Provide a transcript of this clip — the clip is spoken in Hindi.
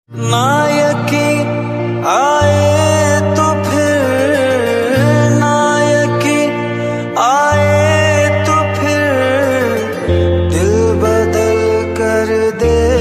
नायकी आए तो फिर, नायकी आए तो फिर दिल बदल कर दे।